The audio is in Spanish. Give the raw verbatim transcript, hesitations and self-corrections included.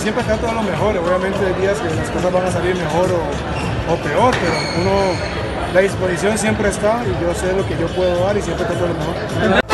siempre trato de lo mejor, obviamente hay días que las cosas van a salir mejor o, o peor, pero uno, la disposición siempre está y yo sé lo que yo puedo dar y siempre trato de lo mejor.